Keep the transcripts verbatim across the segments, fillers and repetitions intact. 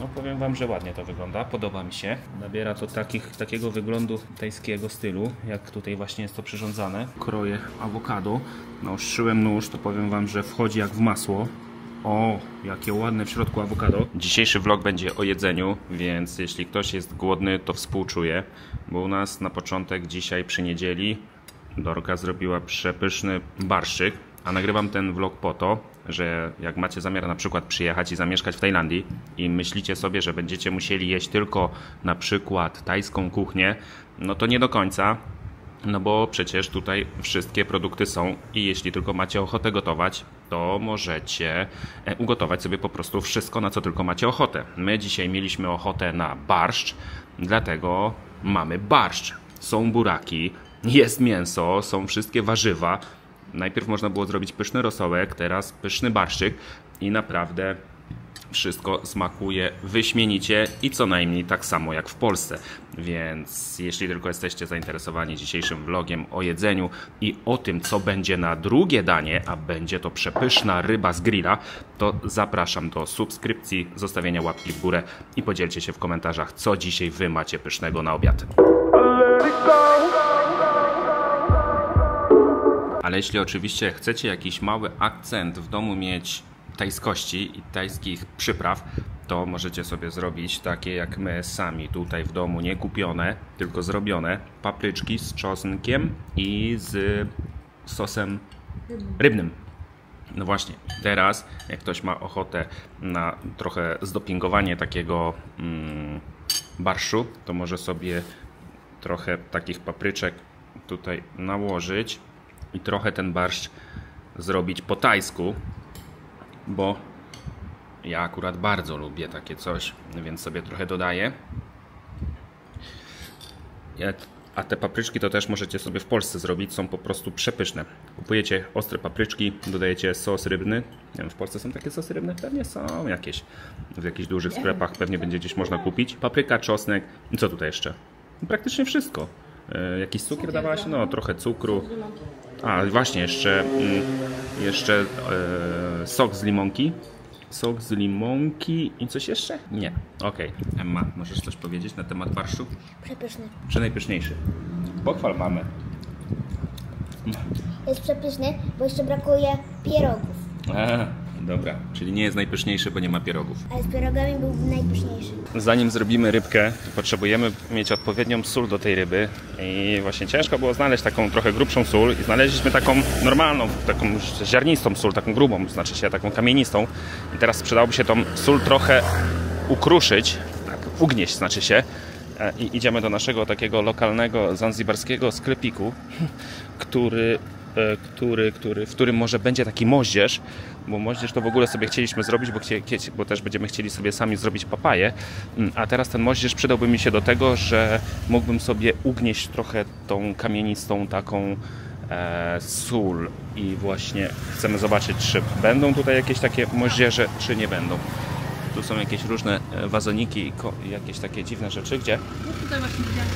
No powiem wam, że ładnie to wygląda, podoba mi się. Nabiera to takich, takiego wyglądu tajskiego stylu, jak tutaj właśnie jest to przyrządzane. Kroję awokado, naostrzyłem nóż, to powiem wam, że wchodzi jak w masło. O, jakie ładne w środku awokado. Dzisiejszy vlog będzie o jedzeniu, więc jeśli ktoś jest głodny, to współczuję, bo u nas na początek dzisiaj przy niedzieli Dorka zrobiła przepyszny barszczyk, a nagrywam ten vlog po to, że jak macie zamiar na przykład przyjechać i zamieszkać w Tajlandii i myślicie sobie, że będziecie musieli jeść tylko na przykład tajską kuchnię, no to nie do końca, no bo przecież tutaj wszystkie produkty są i jeśli tylko macie ochotę gotować, to możecie ugotować sobie po prostu wszystko, na co tylko macie ochotę. My dzisiaj mieliśmy ochotę na barszcz, dlatego mamy barszcz. Są buraki, jest mięso, są wszystkie warzywa. Najpierw można było zrobić pyszny rosołek, teraz pyszny barszczyk i naprawdę wszystko smakuje wyśmienicie i co najmniej tak samo jak w Polsce. Więc jeśli tylko jesteście zainteresowani dzisiejszym vlogiem o jedzeniu i o tym, co będzie na drugie danie, a będzie to przepyszna ryba z grilla, to zapraszam do subskrypcji, zostawienia łapki w górę i podzielcie się w komentarzach, co dzisiaj wy macie pysznego na obiad. Ale jeśli oczywiście chcecie jakiś mały akcent w domu mieć tajskości i tajskich przypraw, to możecie sobie zrobić takie jak my sami tutaj w domu, nie kupione, tylko zrobione papryczki z czosnkiem i z sosem rybnym. No właśnie, teraz jak ktoś ma ochotę na trochę zdopingowanie takiego mm, barszu, to może sobie trochę takich papryczek tutaj nałożyć i trochę ten barszcz zrobić po tajsku, bo ja akurat bardzo lubię takie coś, więc sobie trochę dodaję. A te papryczki to też możecie sobie w Polsce zrobić, są po prostu przepyszne. Kupujecie ostre papryczki, dodajecie sos rybny. Nie wiem, w Polsce są takie sosy rybne? Pewnie są jakieś. W jakichś dużych sklepach pewnie będzie gdzieś można kupić. Papryka, czosnek i co tutaj jeszcze? Praktycznie wszystko. E, jakiś cukier dawałaś? No, trochę cukru. A właśnie, jeszcze, jeszcze e, sok z limonki. Sok z limonki i coś jeszcze? Nie. Okej. Okay. Emma, możesz coś powiedzieć na temat barszczu? Przepyszny. Przenajpyszniejszy. Pochwal mamę. Jest przepyszny, bo jeszcze brakuje pierogów. A, dobra. Czyli nie jest najpyszniejszy, bo nie ma pierogów. Ale z pierogami był najpyszniejszy. Zanim zrobimy rybkę, potrzebujemy mieć odpowiednią sól do tej ryby i właśnie ciężko było znaleźć taką trochę grubszą sól i znaleźliśmy taką normalną, taką ziarnistą sól, taką grubą, znaczy się taką kamienistą i teraz przydałoby się tą sól trochę ukruszyć, tak, ugnieść znaczy się i idziemy do naszego takiego lokalnego zanzibarskiego sklepiku, który Który, który, w którym może będzie taki moździerz, bo moździerz to w ogóle sobie chcieliśmy zrobić, bo, chcie, bo też będziemy chcieli sobie sami zrobić papaję, a teraz ten moździerz przydałby mi się do tego, że mógłbym sobie ugnieść trochę tą kamienistą taką e, sól i właśnie chcemy zobaczyć, czy będą tutaj jakieś takie moździerze, czy nie będą. Tu są jakieś różne wazoniki i jakieś takie dziwne rzeczy, gdzie? No tutaj właśnie widziałem.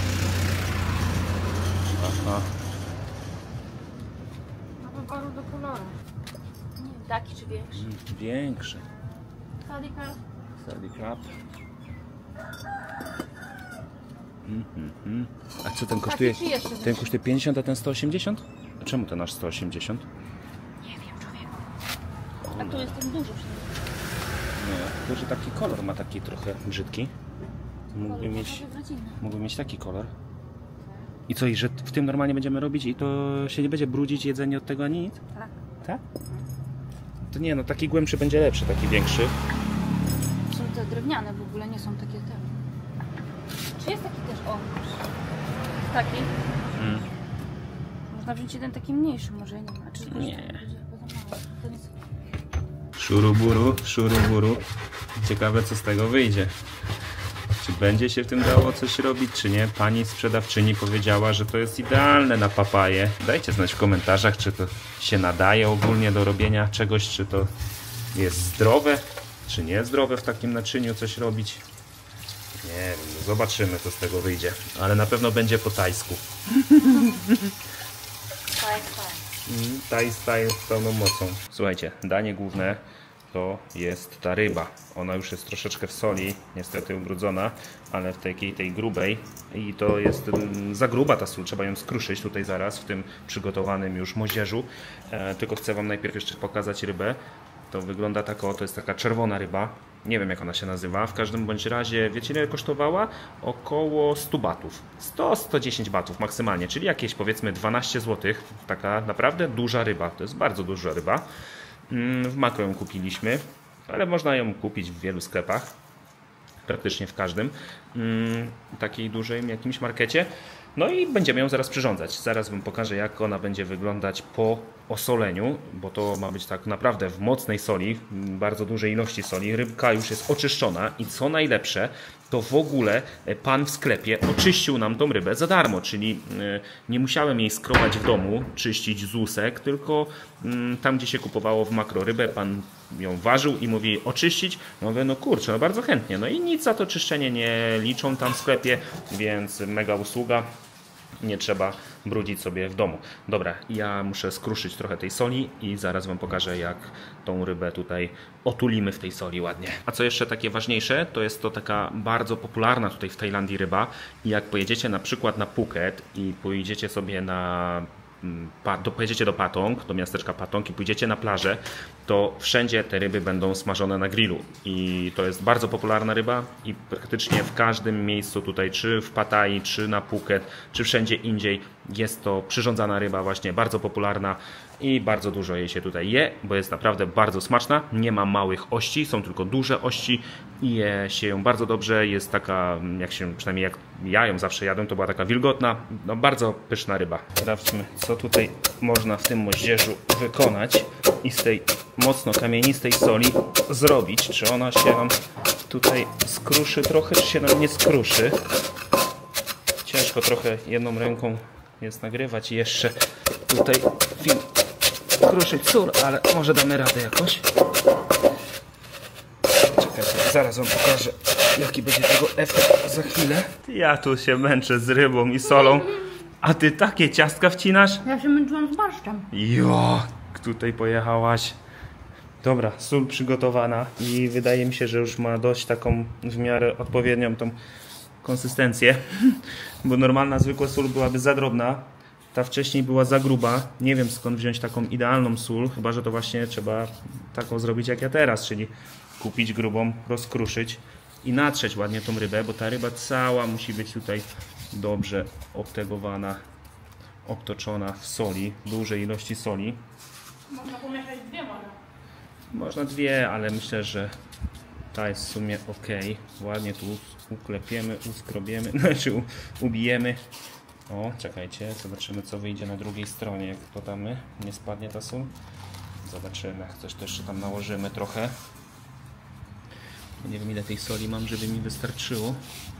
Aha. Wyboru do koloru. Nie wiem, taki czy większy? Większy. Sadie Cup. Sadie Cup. Mm, mm, mm. A co ten kosztuje? Taki czy jeszcze Ten kosztuje pięćdziesiąt, a ten sto osiemdziesiąt? A czemu ten aż sto osiemdziesiąt? Nie wiem, człowieku. A tu jest ten duży przynajmniej. Nie, tylko że taki kolor ma taki trochę brzydki. Mógłby mieć, rodzinny. mógłby mieć taki kolor. I co, i że w tym normalnie będziemy robić i to się nie będzie brudzić jedzenie od tego ani nic? Tak. Tak? To nie, no taki głębszy będzie lepszy, taki większy. Są te drewniane w ogóle, nie są takie te. Czy jest taki też, o, taki? Mm. Można wziąć jeden taki mniejszy, może nie wiem. A czy Nie. Ten jest... Szuruburu, szuruburu. Ciekawe, co z tego wyjdzie. Czy będzie się w tym dało coś robić, czy nie? Pani sprzedawczyni powiedziała, że to jest idealne na papaję. Dajcie znać w komentarzach, czy to się nadaje ogólnie do robienia czegoś, czy to jest zdrowe, czy nie zdrowe w takim naczyniu coś robić. Nie wiem, no zobaczymy, co z tego wyjdzie. Ale na pewno będzie po tajsku. Thai style. Thai style z pełną mocą. Słuchajcie, danie główne to jest ta ryba. Ona już jest troszeczkę w soli, niestety ubrudzona, ale w takiej tej grubej i to jest za gruba ta sól, trzeba ją skruszyć tutaj zaraz w tym przygotowanym już moździerzu. E, tylko chcę Wam najpierw jeszcze pokazać rybę. To wygląda tak, o, to jest taka czerwona ryba. Nie wiem, jak ona się nazywa. W każdym bądź razie, wiecie, ile kosztowała? Około sto batów. sto do stu dziesięciu batów maksymalnie, czyli jakieś powiedzmy dwanaście złotych. Taka naprawdę duża ryba. To jest bardzo duża ryba. W Makro ją kupiliśmy, ale można ją kupić w wielu sklepach. Praktycznie w każdym. Takiej dużej jakimś markecie. No i będziemy ją zaraz przyrządzać. Zaraz Wam pokażę, jak ona będzie wyglądać po osoleniu, bo to ma być tak naprawdę w mocnej soli, bardzo dużej ilości soli. Rybka już jest oczyszczona i co najlepsze, to w ogóle pan w sklepie oczyścił nam tą rybę za darmo, czyli nie musiałem jej skrobać w domu, czyścić z łusek, tylko tam, gdzie się kupowało w Makro rybę, pan ją ważył i mówi oczyścić. No mówię, no kurczę, no bardzo chętnie. No i nic za to czyszczenie nie liczą tam w sklepie, więc mega usługa. Nie trzeba brudzić sobie w domu. Dobra, ja muszę skruszyć trochę tej soli i zaraz Wam pokażę, jak tą rybę tutaj otulimy w tej soli ładnie. A co jeszcze takie ważniejsze, to jest to taka bardzo popularna tutaj w Tajlandii ryba. I jak pojedziecie na przykład na Phuket i pojedziecie sobie na... Do, pojedziecie do Patong, do miasteczka Patong i pójdziecie na plażę, to wszędzie te ryby będą smażone na grillu i to jest bardzo popularna ryba i praktycznie w każdym miejscu tutaj, czy w Pattayee, czy na Phuket, czy wszędzie indziej jest to przyrządzana ryba właśnie bardzo popularna i bardzo dużo jej się tutaj je, bo jest naprawdę bardzo smaczna, nie ma małych ości, są tylko duże ości i je się ją bardzo dobrze, jest taka, jak się, przynajmniej jak ja ją zawsze jadłem, to była taka wilgotna, no bardzo pyszna ryba. Sprawdźmy, co tutaj można w tym moździerzu wykonać i z tej mocno kamienistej soli zrobić, czy ona się nam tutaj skruszy trochę, czy się nam nie skruszy. Ciężko trochę jedną ręką jest nagrywać i jeszcze tutaj film kruszyć sól, ale może damy radę jakoś. Czekajcie, zaraz Wam pokażę, jaki będzie tego efekt za chwilę. Ja tu się męczę z rybą i solą, a Ty takie ciastka wcinasz? Ja się męczyłam z barszczem. Jo, tutaj pojechałaś. Dobra, sól przygotowana i wydaje mi się, że już ma dość taką w miarę odpowiednią tą konsystencję, bo normalna zwykła sól byłaby za drobna. Ta wcześniej była za gruba. Nie wiem, skąd wziąć taką idealną sól, chyba że to właśnie trzeba taką zrobić jak ja teraz, czyli kupić grubą, rozkruszyć i natrzeć ładnie tą rybę, bo ta ryba cała musi być tutaj dobrze obtegowana, obtoczona w soli, dużej ilości soli. Można pomieszać dwie może. Można dwie, ale myślę, że ta jest w sumie ok. Ładnie tu uklepiemy, uskrobiemy, znaczy ubijemy. O, czekajcie, zobaczymy, co wyjdzie na drugiej stronie, jak podamy, nie spadnie ta sól. Zobaczymy, coś też tam nałożymy trochę. Nie wiem, ile tej soli mam, żeby mi wystarczyło.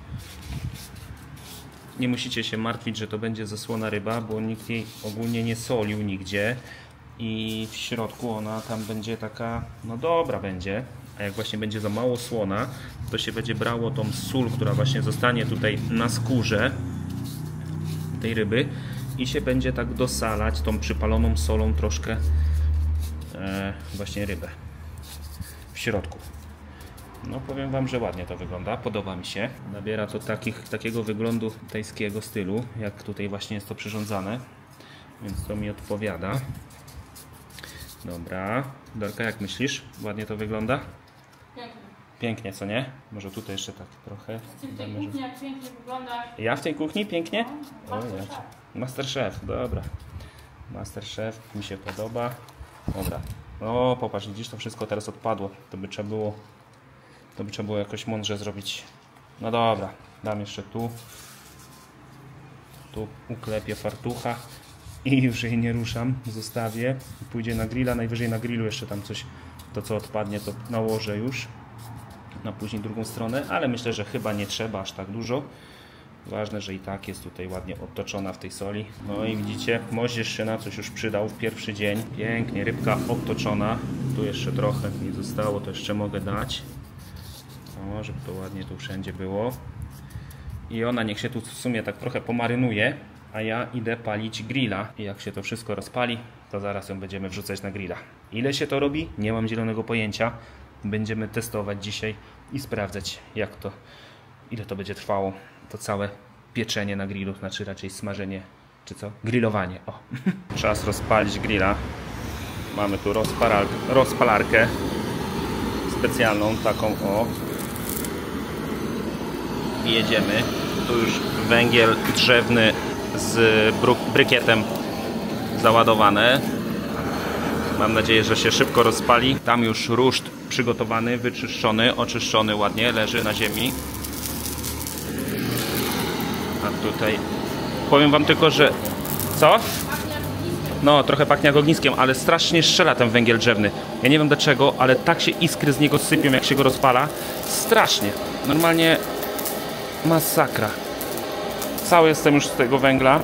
Nie musicie się martwić, że to będzie zasłona ryba, bo nikt jej ogólnie nie solił nigdzie. I w środku ona tam będzie taka, no dobra będzie. A jak właśnie będzie za mało słona, to się będzie brało tą sól, która właśnie zostanie tutaj na skórze tej ryby i się będzie tak dosalać tą przypaloną solą troszkę e, właśnie rybę w środku. No powiem Wam, że ładnie to wygląda, podoba mi się. Nabiera to takich, takiego wyglądu tajskiego stylu, jak tutaj właśnie jest to przyrządzane, więc to mi odpowiada. Dobra, Dorka, jak myślisz? Ładnie to wygląda? Pięknie. Pięknie, co nie? Może tutaj jeszcze tak trochę. Ty w tej kuchni jak pięknie wyglądasz. Ja w tej kuchni pięknie? No, O, Masterchef. ja. Masterchef, dobra. Masterchef mi się podoba. Dobra. No popatrz, widzisz, to wszystko teraz odpadło. To by trzeba było, to by trzeba było jakoś mądrze zrobić. No dobra, dam jeszcze tu. Tu uklepię fartucha i już jej nie ruszam. Zostawię. Pójdzie na grilla, najwyżej na grillu jeszcze tam coś, to co odpadnie, to nałożę już na później drugą stronę, ale myślę, że chyba nie trzeba aż tak dużo. Ważne, że i tak jest tutaj ładnie obtoczona w tej soli. No i widzicie, moździerz się na coś już przydał w pierwszy dzień. Pięknie, rybka obtoczona. Tu jeszcze trochę mi zostało, to jeszcze mogę dać. O, żeby to ładnie tu wszędzie było. I ona niech się tu w sumie tak trochę pomarynuje. a ja idę palić grilla i jak się to wszystko rozpali, to zaraz ją będziemy wrzucać na grilla. Ile się to robi? Nie mam zielonego pojęcia. Będziemy testować dzisiaj i sprawdzać, jak to, ile to będzie trwało, to całe pieczenie na grillu, znaczy raczej smażenie, czy co? Grillowanie, o. Czas rozpalić grilla. Mamy tu rozpalarkę, rozpalarkę specjalną, taką o. I jedziemy. Tu już węgiel drzewny z brykietem załadowany. Mam nadzieję, że się szybko rozpali. Tam już ruszt przygotowany, wyczyszczony, oczyszczony ładnie, leży na ziemi. A tutaj powiem wam tylko, że... Co? No, trochę pachnie jak ogniskiem, ale strasznie strzela ten węgiel drzewny. Ja nie wiem dlaczego, ale tak się iskry z niego sypią, jak się go rozpala. Strasznie. Normalnie masakra. Cały jestem już z tego węgla.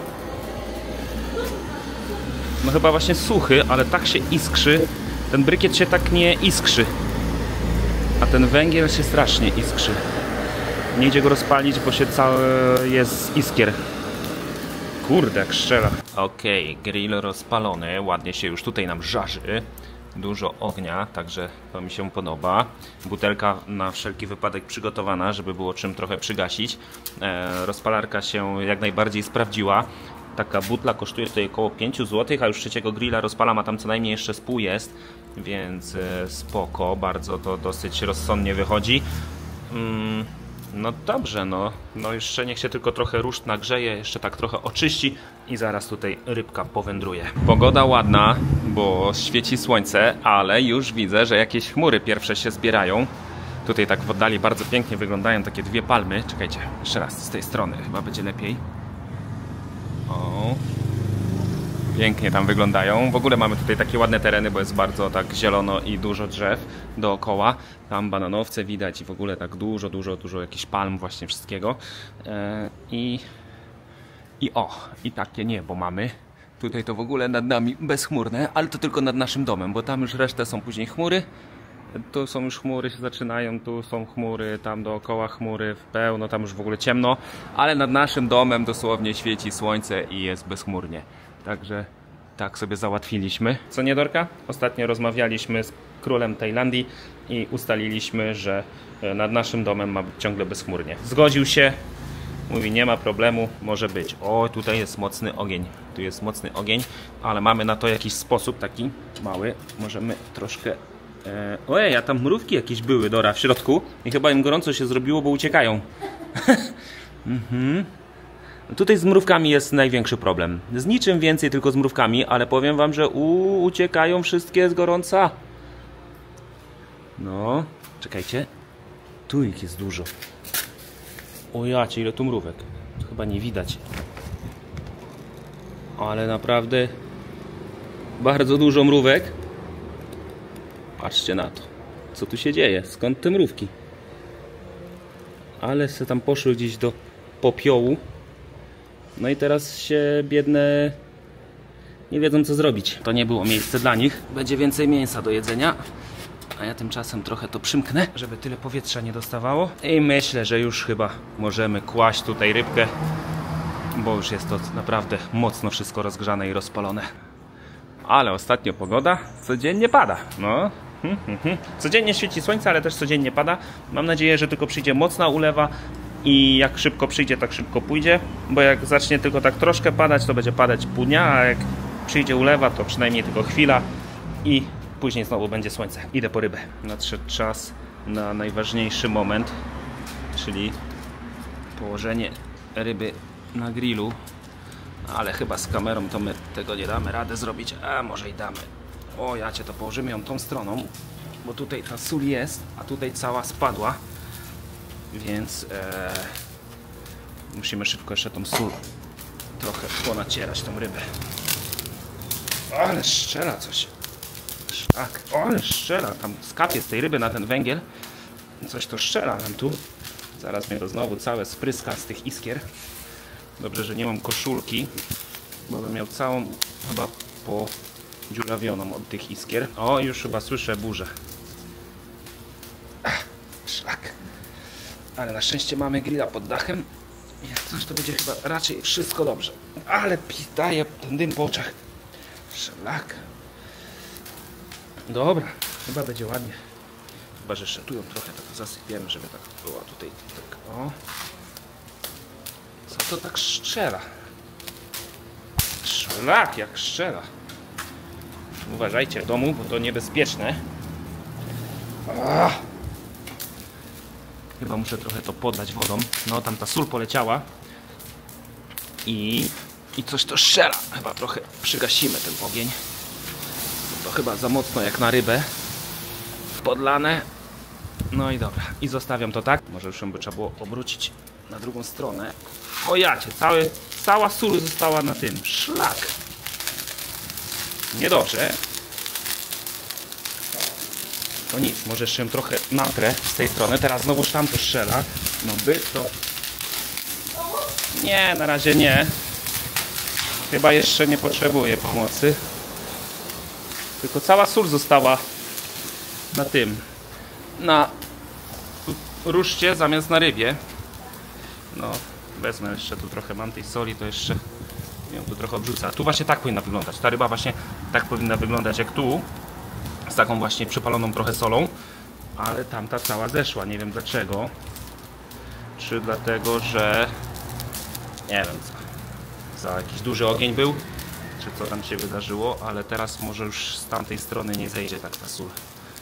No chyba właśnie suchy, ale tak się iskrzy. Ten brykiet się tak nie iskrzy. A ten węgiel się strasznie iskrzy. Nie idzie go rozpalić, bo się cały jest z iskier. Kurde, jak strzela. Okej, okay, grill rozpalony. Ładnie się już tutaj nam żarzy. Dużo ognia, także to mi się podoba. Butelka na wszelki wypadek przygotowana, żeby było czym trochę przygasić. E, rozpalarka się jak najbardziej sprawdziła. Taka butla kosztuje tutaj około pięć złotych, a już trzeciego grilla rozpalam, a tam co najmniej jeszcze z pół jest. Więc e, spoko, bardzo to dosyć rozsądnie wychodzi. Mm. No dobrze, no. No jeszcze niech się tylko trochę ruszt nagrzeje, jeszcze tak trochę oczyści i zaraz tutaj rybka powędruje. Pogoda ładna, bo świeci słońce, ale już widzę, że jakieś chmury pierwsze się zbierają. Tutaj tak w oddali bardzo pięknie wyglądają takie dwie palmy. Czekajcie, jeszcze raz z tej strony, chyba będzie lepiej. O. Pięknie tam wyglądają. W ogóle mamy tutaj takie ładne tereny, bo jest bardzo tak zielono i dużo drzew dookoła. Tam bananowce widać i w ogóle tak dużo, dużo, dużo jakichś palm właśnie wszystkiego. Eee, I i o, i takie niebo mamy. Tutaj to w ogóle nad nami bezchmurne, ale to tylko nad naszym domem, bo tam już resztę są później chmury. Tu są już chmury, się zaczynają, tu są chmury, tam dookoła chmury w pełno, tam już w ogóle ciemno. Ale nad naszym domem dosłownie świeci słońce i jest bezchmurnie. Także tak sobie załatwiliśmy. Co nie, Dorka? Ostatnio rozmawialiśmy z królem Tajlandii i ustaliliśmy, że nad naszym domem ma być ciągle bezchmurnie. Zgodził się, mówi nie ma problemu, może być. O, tutaj jest mocny ogień. Tu jest mocny ogień, ale mamy na to jakiś sposób taki mały. Możemy troszkę... E... Ojej, a tam mrówki jakieś były, Dora, w środku i chyba im gorąco się zrobiło, bo uciekają. mhm. Tutaj z mrówkami jest największy problem. Z niczym więcej, tylko z mrówkami, ale powiem wam, że u, uciekają wszystkie z gorąca. No, czekajcie. Tu ich jest dużo. O jacie, ile tu mrówek. To chyba nie widać. Ale naprawdę bardzo dużo mrówek. Patrzcie na to. Co tu się dzieje? Skąd te mrówki? Ale se tam poszły gdzieś do popiołu. No i teraz się biedne nie wiedzą co zrobić. To nie było miejsce dla nich. Będzie więcej mięsa do jedzenia. A ja tymczasem trochę to przymknę, żeby tyle powietrza nie dostawało. I myślę, że już chyba możemy kłaść tutaj rybkę, bo już jest to naprawdę mocno wszystko rozgrzane i rozpalone. Ale ostatnio pogoda codziennie pada. No. Codziennie świeci słońce, ale też codziennie pada. Mam nadzieję, że tylko przyjdzie mocna ulewa i jak szybko przyjdzie, tak szybko pójdzie, bo jak zacznie tylko tak troszkę padać, to będzie padać pół dnia, a jak przyjdzie ulewa, to przynajmniej tylko chwila i później znowu będzie słońce. Idę po rybę. Nadszedł czas na najważniejszy moment, czyli położenie ryby na grillu, ale chyba z kamerą to my tego nie damy rady zrobić, a może i damy. O, ja cię to położymy ją tą stroną, bo tutaj ta sól jest, a tutaj cała spadła. Więc e, musimy szybko jeszcze tą sól trochę ponacierać tą rybę. Ale strzela coś. Tak, ale strzela. Tam skapie z tej ryby na ten węgiel. Coś to strzela nam tu. Zaraz mnie to znowu całe spryska z tych iskier. Dobrze, że nie mam koszulki, bo bym miał całą chyba podziurawioną od tych iskier. O, już chyba słyszę burzę. Ach, szlak. Ale na szczęście mamy grilla pod dachem Jak coś, to będzie chyba raczej wszystko dobrze. Ale daje ten dym po oczach. Szlak. Dobra, chyba będzie ładnie. Chyba, że szetują trochę, tak zasypiemy, żeby tak było tutaj. Tak, o. Co to tak strzela? Szlak jak strzela. Uważajcie w domu, bo to niebezpieczne. Ach. Chyba muszę trochę to podlać wodą. No, tam ta sól poleciała. I, i coś to strzela. Chyba trochę przygasimy ten ogień. To chyba za mocno jak na rybę. Podlane. No i dobra. I zostawiam to tak. Może już by trzeba było obrócić na drugą stronę. O jacie, cały, cała sól została na tym. Szlak. Niedobrze. To nic, może jeszcze ją trochę natrę z tej strony. Teraz znowu tam to strzela. No by to... Nie, na razie nie. Chyba jeszcze nie potrzebuję pomocy. Tylko cała sól została na tym. Na ruszcie zamiast na rybie. No, wezmę jeszcze tu trochę, mam tej soli, to jeszcze ją tu trochę odrzucę. Tu właśnie tak powinna wyglądać. Ta ryba właśnie tak powinna wyglądać jak tu. Z taką właśnie przypaloną trochę solą. Ale tamta cała zeszła. Nie wiem dlaczego. Czy dlatego, że... Nie wiem co. Za jakiś duży ogień był. Czy co tam się wydarzyło. Ale teraz może już z tamtej strony nie zejdzie tak ta sól.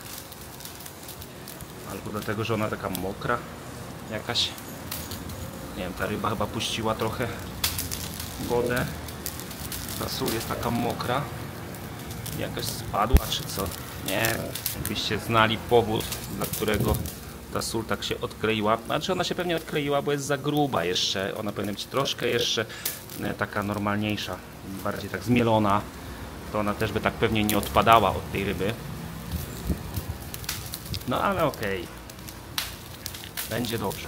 Albo dlatego, że ona taka mokra. Jakaś. Nie wiem, ta ryba chyba puściła trochę wodę. Ta sól jest taka mokra. Jakaś spadła, czy co? Nie, jakbyście znali powód, dla którego ta sól tak się odkleiła. Znaczy ona się pewnie odkleiła, bo jest za gruba jeszcze. Ona powinna być troszkę jeszcze taka normalniejsza, bardziej tak zmielona. To ona też by tak pewnie nie odpadała od tej ryby. No ale okej. Okay. Będzie dobrze.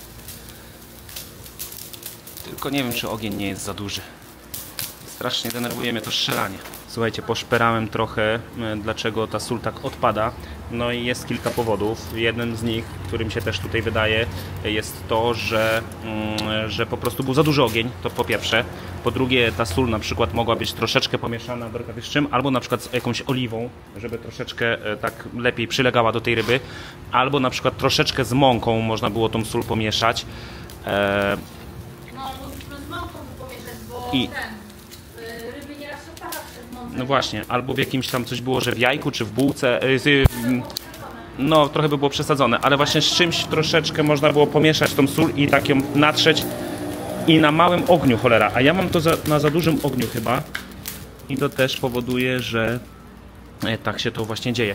Tylko nie wiem, czy ogień nie jest za duży. Strasznie denerwuje mnie to strzelanie. Słuchajcie, poszperałem trochę, dlaczego ta sól tak odpada. No i jest kilka powodów. Jednym z nich, którym się też tutaj wydaje, jest to, że, że po prostu był za duży ogień, to po pierwsze. Po drugie, ta sól na przykład mogła być troszeczkę pomieszana, Dorka, wiesz czym? Albo na przykład z jakąś oliwą, żeby troszeczkę tak lepiej przylegała do tej ryby. Albo na przykład troszeczkę z mąką można było tą sól pomieszać. E... No, albo z mąką pomieszać, bo I... ten... No właśnie, albo w jakimś tam coś było, że w jajku czy w bułce, no trochę by było przesadzone, ale właśnie z czymś troszeczkę można było pomieszać tą sól i tak ją natrzeć i na małym ogniu, cholera, a ja mam to za, na za dużym ogniu chyba i to też powoduje, że tak się to właśnie dzieje.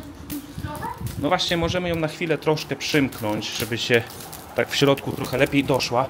No właśnie, możemy ją na chwilę troszkę przymknąć, żeby się tak w środku trochę lepiej doszła.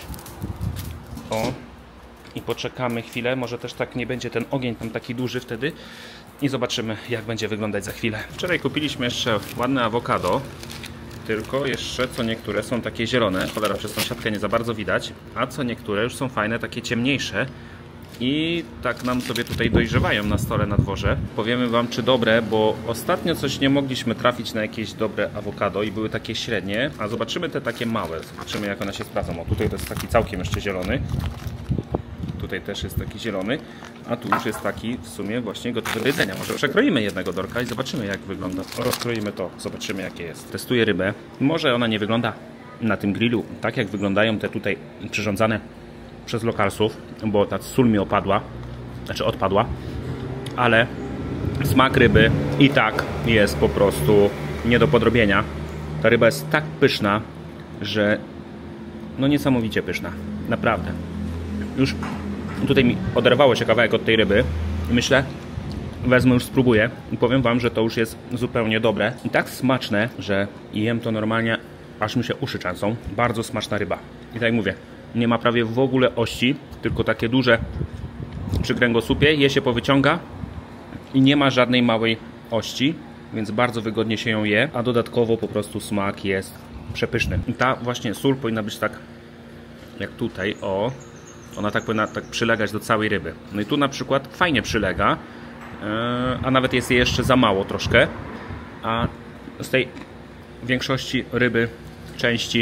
O. I poczekamy chwilę, może też tak nie będzie ten ogień tam taki duży wtedy i zobaczymy, jak będzie wyglądać za chwilę. Wczoraj kupiliśmy jeszcze ładne awokado, tylko jeszcze co niektóre są takie zielone, cholera, przez tą siatkę nie za bardzo widać, a co niektóre już są fajne, takie ciemniejsze i tak nam sobie tutaj dojrzewają na stole na dworze. Powiemy wam, czy dobre, bo ostatnio coś nie mogliśmy trafić na jakieś dobre awokado i były takie średnie, a zobaczymy te takie małe, zobaczymy jak one się sprawdzą. O, tutaj to jest taki całkiem jeszcze zielony. Tutaj też jest taki zielony, a tu już jest taki w sumie właśnie gotowy do jedzenia. Może przekroimy jednego, Dorka, i zobaczymy, jak wygląda. Rozkroimy to, zobaczymy, jakie jest. Testuję rybę. Może ona nie wygląda na tym grillu tak, jak wyglądają te tutaj przyrządzane przez lokalsów, bo ta sól mi opadła, znaczy odpadła, ale smak ryby i tak jest po prostu nie do podrobienia. Ta ryba jest tak pyszna, że no niesamowicie pyszna. Naprawdę. Już tutaj mi oderwało się kawałek od tej ryby i myślę, wezmę, już spróbuję i powiem wam, że to już jest zupełnie dobre i tak smaczne, że jem to normalnie, aż mi się uszy trzęsą. Bardzo smaczna ryba. I tak jak mówię, nie ma prawie w ogóle ości, tylko takie duże przy kręgosłupie, je się powyciąga i nie ma żadnej małej ości, więc bardzo wygodnie się ją je, a dodatkowo po prostu smak jest przepyszny. I ta właśnie sól powinna być tak jak tutaj, o. Ona tak powinna tak przylegać do całej ryby. No i tu na przykład fajnie przylega, a nawet jest jej jeszcze za mało troszkę. A z tej większości ryby, części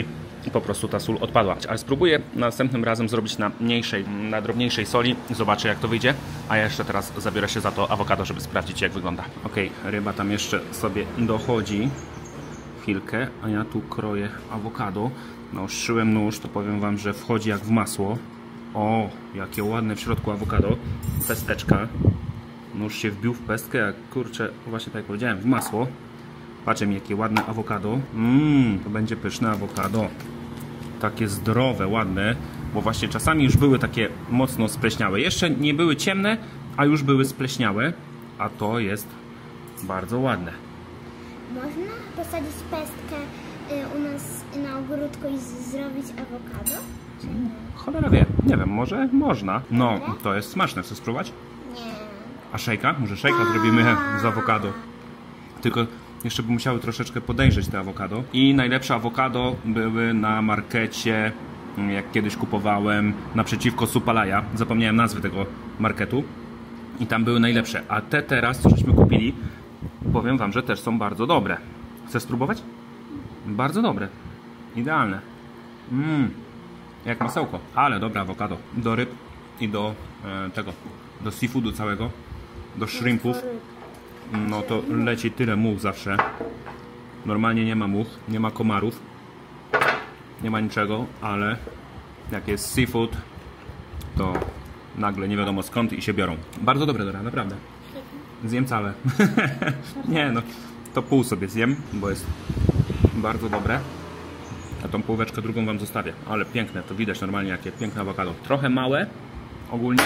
po prostu ta sól odpadła. Ale spróbuję następnym razem zrobić na mniejszej, na drobniejszej soli. Zobaczę, jak to wyjdzie. A ja jeszcze teraz zabiorę się za to awokado, żeby sprawdzić, jak wygląda. Ok, ryba tam jeszcze sobie dochodzi. Chwilkę, a ja tu kroję awokado. Naostrzyłem nóż, to powiem wam, że wchodzi jak w masło. O, jakie ładne w środku awokado. Pesteczka. Nóż się wbił w pestkę, jak kurczę, właśnie tak jak powiedziałem, w masło. Patrzcie mi, jakie ładne awokado. Mmm, to będzie pyszne awokado. Takie zdrowe, ładne. Bo właśnie czasami już były takie mocno spleśniałe. Jeszcze nie były ciemne, a już były spleśniałe. A to jest bardzo ładne. Można posadzić pestkę y, u nas na ogródku i z- zrobić awokado? Cholera wie, nie wiem, może można. No, to jest smaczne, chcesz spróbować? Nie. A szejka? Może szejka zrobimy z awokado. Tylko jeszcze by musiały troszeczkę podejrzeć te awokado. I najlepsze awokado były na markecie, jak kiedyś kupowałem, naprzeciwko Supalaja. Zapomniałem nazwy tego marketu. I tam były najlepsze. A te teraz, co żeśmy kupili, powiem wam, że też są bardzo dobre. Chcesz spróbować? Bardzo dobre. Idealne. Mmm. Jak masełko. Ale dobre awokado. Do ryb i do e, tego. Do seafoodu całego. Do shrimpów. No to leci tyle much zawsze. Normalnie nie ma much, nie ma komarów, nie ma niczego, ale jak jest seafood, to nagle nie wiadomo skąd i się biorą. Bardzo dobre, Dora, naprawdę. Zjem całe. Nie no, to pół sobie zjem, bo jest bardzo dobre. A tą półeczkę drugą wam zostawię. Ale piękne, to widać normalnie jakie piękne awokado. Trochę małe ogólnie,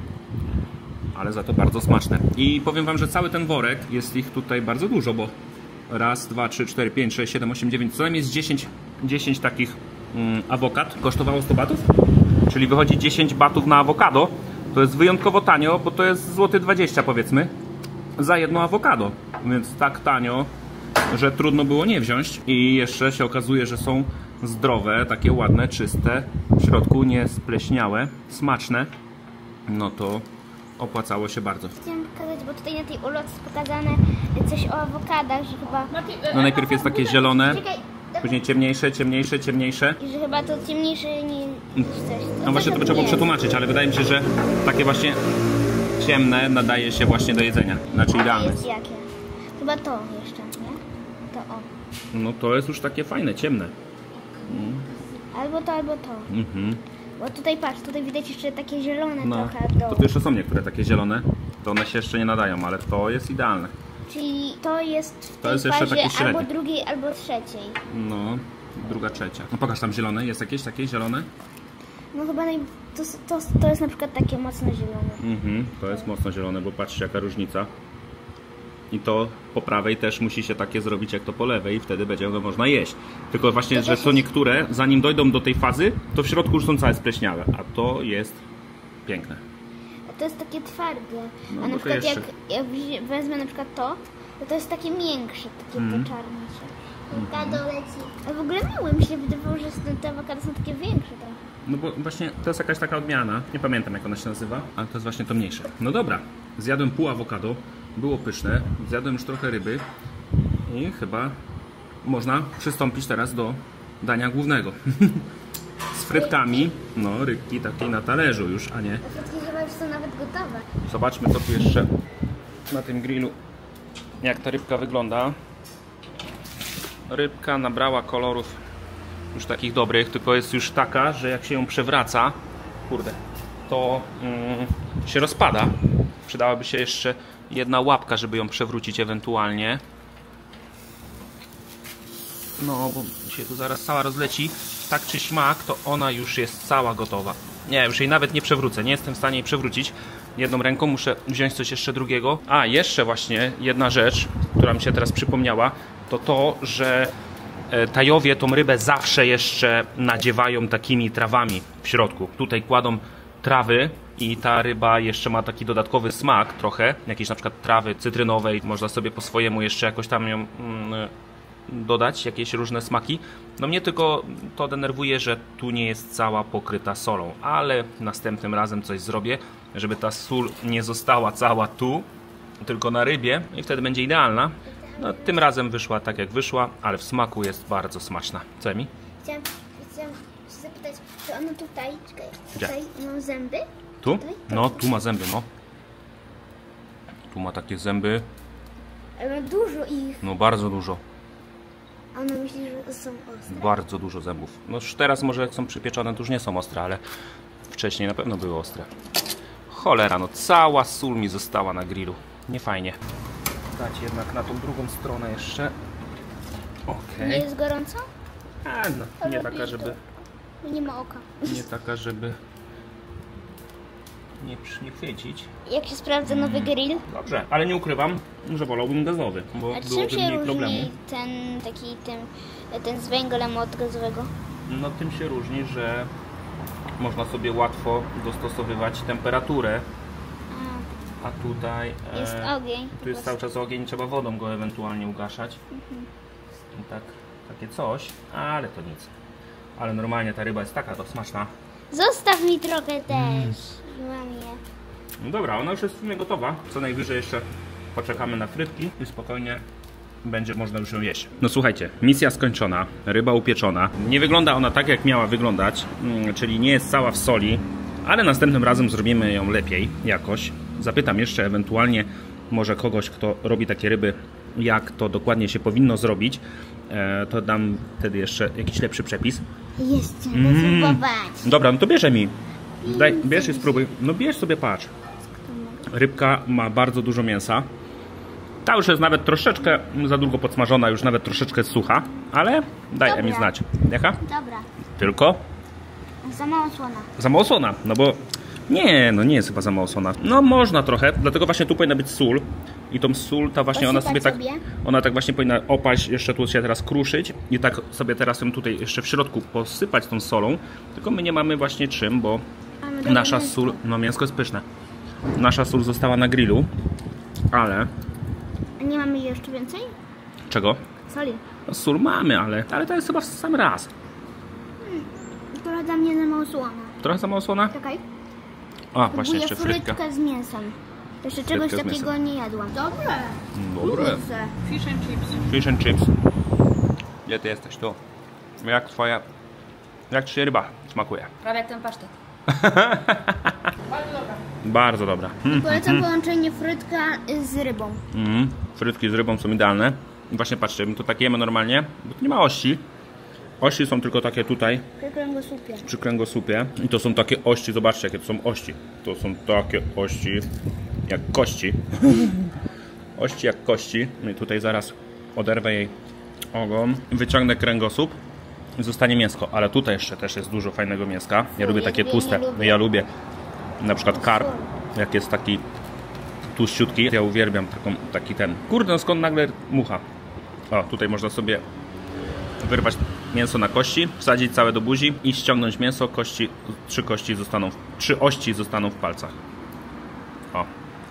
ale za to bardzo smaczne. I powiem wam, że cały ten worek, jest ich tutaj bardzo dużo, bo raz, dwa, trzy, cztery, pięć, sześć, siedem, osiem, dziewięć, co najmniej jest dziesięć, dziesięć takich mm, awokad. Kosztowało sto batów, czyli wychodzi dziesięć batów na awokado. To jest wyjątkowo tanio, bo to jest złoty dwadzieścia powiedzmy za jedno awokado. Więc tak tanio, że trudno było nie wziąć. I jeszcze się okazuje, że są zdrowe, takie ładne, czyste, w środku nie spleśniałe, smaczne. No to opłacało się bardzo. Chciałam pokazać, bo tutaj na tej ulotce jest pokazane coś o awokadach, że chyba... No najpierw jest takie zielone, Czekaj, później ciemniejsze, ciemniejsze, ciemniejsze. i że chyba to ciemniejsze nie... niż coś. No właśnie to by trzeba było przetłumaczyć, ale wydaje mi się, że takie właśnie ciemne nadaje się właśnie do jedzenia. Znaczy A idealne. jest jakie? Chyba to jeszcze, nie? To o. No to jest już takie fajne, ciemne. Albo to, albo to. Mhm. Bo tutaj patrz, tutaj widać jeszcze takie zielone No, trochę w to dołu. tu jeszcze są niektóre takie zielone, to one się jeszcze nie nadają, ale to jest idealne. Czyli to jest w tej jest jeszcze fazie takie średnie. albo drugiej, albo trzeciej. No, druga, trzecia. No pokaż tam zielone, jest jakieś takie zielone? No chyba naj... to, to, to jest na przykład takie mocno zielone. Mhm, to jest mocno zielone, bo patrzcie jaka różnica. I to po prawej też musi się takie zrobić jak to po lewej i wtedy będzie go można jeść. Tylko właśnie, że są niektóre, zanim dojdą do tej fazy, to w środku już są całe spleśniałe, a to jest piękne. A to jest takie twarde. No, A bo na to przykład jeszcze- jak, jak wzi- wezmę na przykład to, to to jest takie miększe, takie Mhm. to czarne się. Awokado leci. A w ogóle małe, mi się wydawało, że te awokado są takie większe trochę. No bo właśnie to jest jakaś taka odmiana, nie pamiętam jak ona się nazywa, ale to jest właśnie to mniejsze. No dobra, zjadłem pół awokado, było pyszne, zjadłem już trochę ryby i chyba można przystąpić teraz do dania głównego. Z frytkami, no rybki takiej na talerzu już, a nie. Te frytki chyba już są nawet gotowe. Zobaczmy co tu jeszcze na tym grillu, jak ta rybka wygląda. Rybka nabrała kolorów już takich dobrych, tylko jest już taka, że jak się ją przewraca, kurde, to mm, się rozpada. Przydałaby się jeszcze jedna łapka, żeby ją przewrócić ewentualnie. No, bo się tu zaraz cała rozleci. Tak czy śmak, to ona już jest cała gotowa. Nie, już jej nawet nie przewrócę. Nie jestem w stanie jej przewrócić. Jedną ręką muszę wziąć coś jeszcze drugiego. A, jeszcze właśnie jedna rzecz, która mi się teraz przypomniała, to to, że Tajowie tą rybę zawsze jeszcze nadziewają takimi trawami w środku. Tutaj kładą trawy i ta ryba jeszcze ma taki dodatkowy smak trochę. Jakieś na przykład trawy cytrynowej. Można sobie po swojemu jeszcze jakoś tam ją mm, dodać, jakieś różne smaki. No mnie tylko to denerwuje, że tu nie jest cała pokryta solą. Ale następnym razem coś zrobię, żeby ta sól nie została cała tu, tylko na rybie i wtedy będzie idealna. No, tym razem wyszła tak jak wyszła, ale w smaku jest bardzo smaczna. Co mi? Chciałam Chciałam się zapytać, czy ono tutaj, czekaj, Gdzie? tutaj ma zęby? Tu? Tutaj? No, tu ma zęby, no. Tu ma takie zęby, Ale ma dużo ich. no bardzo dużo. A ona myśli, że są ostre. Bardzo dużo zębów. No już teraz może jak są przypieczone, to już nie są ostre, ale wcześniej na pewno były ostre. Cholera, no cała sól mi została na grillu. Nie fajnie. Dać jednak na tą drugą stronę jeszcze. Okej. Nie jest gorąco? A, no, nie taka, żeby... Nie ma oka. Nie taka, żeby... Nie, przy- nie chwycić. Jak się sprawdza nowy grill? Dobrze, ale nie ukrywam, że wolałbym gazowy, bo A czym byłoby się mniej różni problemu. ten taki ten, ten z węglem od gazowego? No tym się różni, że można sobie łatwo dostosowywać temperaturę, a tutaj e, Jest ogień. tu jest cały czas ogień, trzeba wodą go ewentualnie ugaszać. Mhm. I tak, takie coś, ale to nic. Ale normalnie ta ryba jest taka to smaczna. Zostaw mi trochę też. Mam je. No dobra, ona już jest w sumie gotowa. Co najwyżej jeszcze poczekamy na frytki i spokojnie będzie można już ją jeść. No słuchajcie, misja skończona, ryba upieczona. Nie wygląda ona tak, jak miała wyglądać, mm, czyli nie jest cała w soli, ale następnym razem zrobimy ją lepiej jakoś. Zapytam jeszcze ewentualnie może kogoś, kto robi takie ryby, jak to dokładnie się powinno zrobić. E, to dam wtedy jeszcze jakiś lepszy przepis. Jeszcze, Mm. spróbować. Dobra, no to bierze mi. Daj, bierz i spróbuj. No bierz sobie, patrz. Rybka ma bardzo dużo mięsa. Ta już jest nawet troszeczkę za długo podsmażona, już nawet troszeczkę sucha, ale daj Dobra. mi znać. Jaka? Dobra, Tylko za mało słona. za mało słona, no bo nie, no nie jest chyba za mało słona. No można trochę, dlatego właśnie tu powinna być sól. I tą sól, ta właśnie ona sobie Posypać tak, sobie? ona tak właśnie powinna opaść, jeszcze tu się teraz kruszyć i tak sobie teraz ją tutaj jeszcze w środku posypać tą solą. Tylko my nie mamy właśnie czym, bo Mamy dobre nasza mięsko. sól, no mięsko jest pyszne. Nasza sól została na grillu, ale A nie mamy jeszcze więcej? czego? Soli. No, sól mamy, ale, ale to jest chyba w sam raz. To dla mnie za mało słona. Trochę za mało słona? Czekaj. A, właśnie Próbuję jeszcze frytka. frytkę z mięsem. Jeszcze czegoś z takiego mięsem. nie jadłam. Dobre. Dobre. Fish and chips. Fish and chips. Gdzie ty jesteś? Tu. Jak twoja... Jak ci się ryba smakuje? Prawie jak ten pasztet. Bardzo dobra. Mm. Polecam połączenie frytka z rybą. Mm. Frytki z rybą są idealne. I właśnie patrzcie, my to tak jemy normalnie, bo tu nie ma ości. Ości są tylko takie tutaj, Przy kręgosłupie. przy kręgosłupie. I to są takie ości, zobaczcie jakie to są ości. To są takie ości, jak kości. Ości jak kości. I tutaj zaraz oderwę jej ogon. Wyciągnę kręgosłup i zostanie mięsko. Ale tutaj jeszcze też jest dużo fajnego mięska. Ja lubię takie ja tłuste. nie lubię. Ja lubię na przykład karp, jak jest taki tłuściutki. Ja uwielbiam taką, taki ten. Kurde, no skąd nagle mucha? O, tutaj można sobie wyrwać mięso na kości, wsadzić całe do buzi i ściągnąć mięso, kości, trzy kości zostaną, trzy ości zostaną w palcach. O.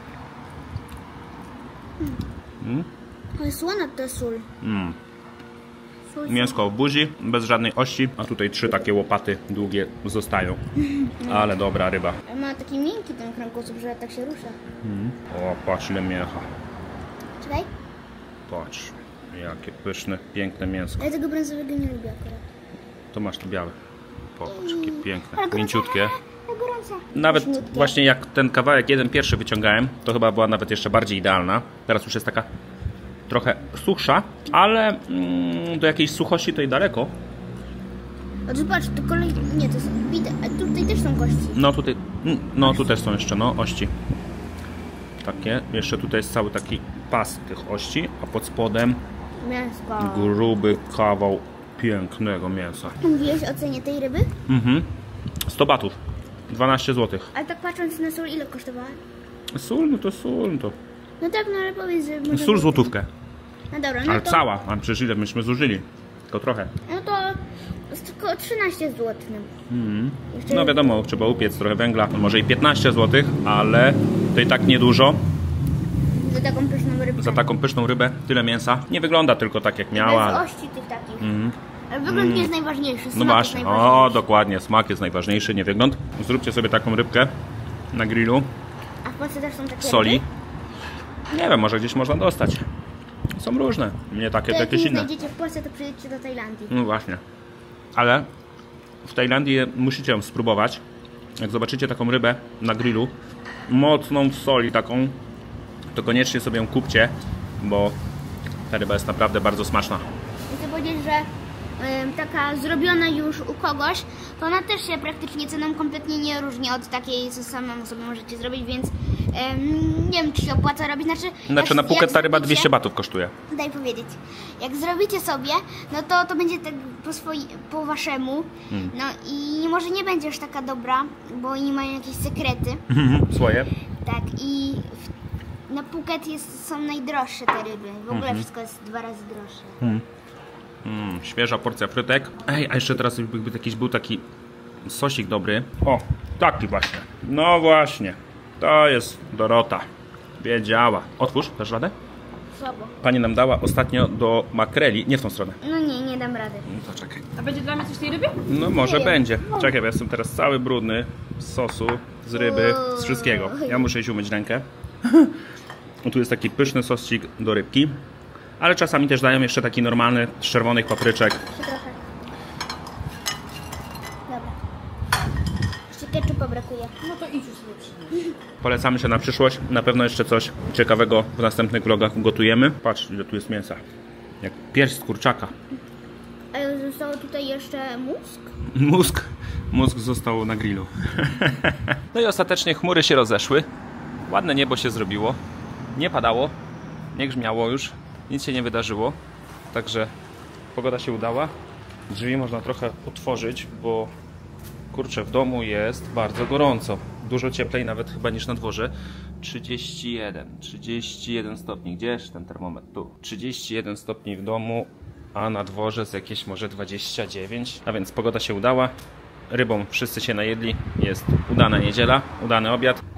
Mm. Ale słona to sól. Mm. Sól, Mięsko w buzi, bez żadnej ości, a tutaj trzy takie łopaty długie zostają. Ale dobra ryba. sól. Ma taki miękki ten kręgosłup, że tak się rusza. O, patrz ile mięcha. Czekaj. Patrz, jakie pyszne, piękne mięsko. Ja tego brązowego nie lubię akurat. To masz to białe. Popatrz, jakie piękne, Ale gorące. mięciutkie. Ale gorące. Nawet Pyszniutkie. właśnie jak ten kawałek jeden pierwszy wyciągałem, to chyba była nawet jeszcze bardziej idealna. Teraz już jest taka trochę suchsza, ale mm, do jakiejś suchości to i daleko. A tu patrz, tu kolej... Nie, to są bite. A tutaj też są kości. No tutaj, mm, no tu też są jeszcze, no, ości. Takie, jeszcze tutaj jest cały taki pas tych ości, a pod spodem Mięsko. gruby kawał pięknego mięsa. Mówiłeś o cenie tej ryby? Mhm. sto batów. dwanaście złotych. Ale tak patrząc na sól, ile kosztowała? Sól, no to sól, no to... No tak, no ale powiedz, że... może- Sól złotówkę. No dobra, no Ale to... cała, a przecież ile myśmy zużyli? Tylko trochę. No to... jest tylko trzynaście złotych. Mhm. Jeszcze- No wiadomo, trzeba upiec trochę węgla, może i piętnaście złotych, ale to i tak niedużo. Za taką pyszną rybkę. Za taką pyszną rybę, tyle mięsa. Nie wygląda tylko tak jak miała. Bez Ale... ości tych takich. Mhm. Ale wygląd nie jest najważniejszy, smak No jest właśnie, najważniejszy. o dokładnie, smak jest najważniejszy, nie wygląd. Zróbcie sobie taką rybkę na grillu, A w Polsce też są takie soli. ryby? Nie wiem, może gdzieś można dostać. Są różne, nie takie, To to jak jakieś nie inne. znajdziecie w Polsce, to przyjedźcie do Tajlandii. No właśnie. Ale w Tajlandii musicie ją spróbować. Jak zobaczycie taką rybę na grillu, mocną w soli taką, to koniecznie sobie ją kupcie, bo ta ryba jest naprawdę bardzo smaczna. Chcę powiedzieć, że y, taka zrobiona już u kogoś, to ona też się praktycznie ceną kompletnie nie różni od takiej, co samemu sobie możecie zrobić, więc y, nie wiem, czy się opłaca robić. Znaczy, Znaczy jak, na półkę ta ryba zrobicie- dwieście batów kosztuje. Daj powiedzieć. Jak zrobicie sobie, no to to będzie tak po, swoi, po waszemu. Hmm. No i może nie będzie już taka dobra, bo oni mają jakieś sekrety. Swoje? Tak, i w, na Phuket jest, są najdroższe te ryby. W ogóle Mhm. wszystko jest dwa razy droższe. Mm, świeża porcja frytek. Ej, a jeszcze teraz jakby jakiś był taki sosik dobry. O, taki właśnie. No właśnie. To jest Dorota. Wiedziała. Otwórz, dasz radę? Słabo. Pani nam dała ostatnio do makreli. Nie w tą stronę. No nie, nie dam rady. No to czekaj. A będzie dla mnie coś tej rybie? No może Nie. będzie. Czekaj, bo ja jestem teraz cały brudny z sosu, z ryby, z wszystkiego. Ja muszę iść umyć rękę. No tu jest taki pyszny sosik do rybki. Ale czasami też dają jeszcze taki normalny z czerwonych papryczek. Jeszcze trochę. Dobra. Jeszcze ketchupa brakuje. No to idź już sobie przynieść. Polecamy się na przyszłość. Na pewno jeszcze coś ciekawego w następnych vlogach ugotujemy. Patrz, ile tu jest mięsa. Jak pierś z kurczaka. A zostało tutaj jeszcze mózg? Mózg. Mózg został na grillu. No i ostatecznie chmury się rozeszły. Ładne niebo się zrobiło. Nie padało. Nie grzmiało już. Nic się nie wydarzyło. Także pogoda się udała. Drzwi można trochę otworzyć, bo kurczę, w domu jest bardzo gorąco. Dużo cieplej nawet chyba niż na dworze. trzydzieści jeden, trzydzieści jeden stopni. Gdzież ten termometr? Tu. trzydzieści jeden stopni w domu, a na dworze z jakieś może dwadzieścia dziewięć. A więc pogoda się udała. Rybą wszyscy się najedli. Jest udana niedziela, udany obiad.